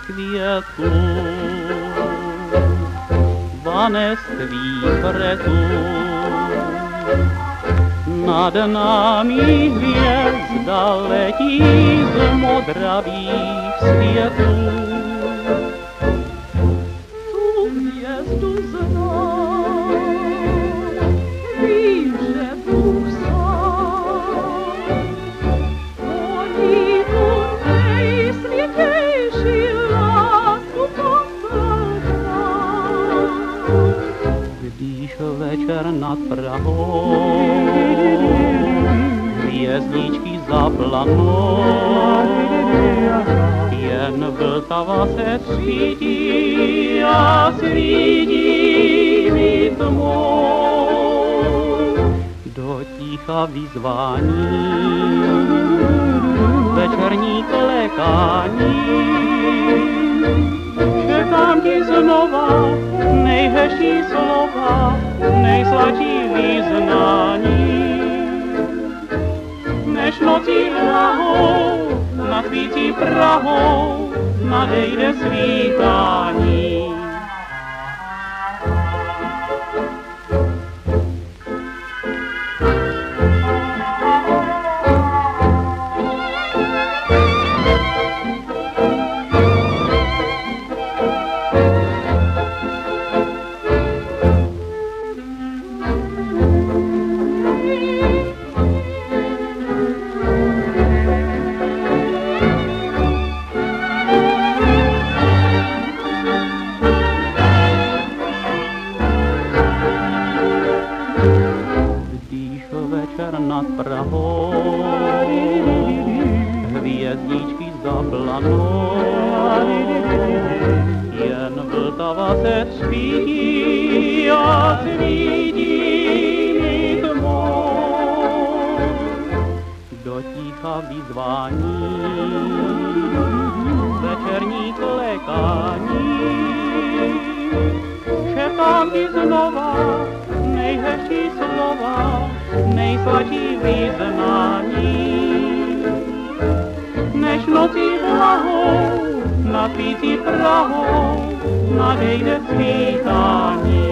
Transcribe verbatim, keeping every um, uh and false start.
květů, vaneství kretů. Nad námi hvězda letí z modravých světů. Tu hvězdu znám, vím, že Bůh sám oni tu nejsvětější lásku poslal nám. Když večer nad Prahou hvězdičky zaplanou, jen Vltava se svítí a svítí mi tmou. Do ticha vyzvání, večerní klekání, čekám ti znova nejhezčí slova, nejsladší vyznání. Než nocí vlahou, nad chvící Prahou, nadejde svítání. Večer nad Prahou hvězdičky zaplanou, jen Vltava se svítí a svítí mi tmou. Do ticha vyzvání, večerní klekání, čekám ti znova nejhezčí slova, nejsladší vyznání. Než nocí vlahou, nad chvící Prahou, nadejde svítání.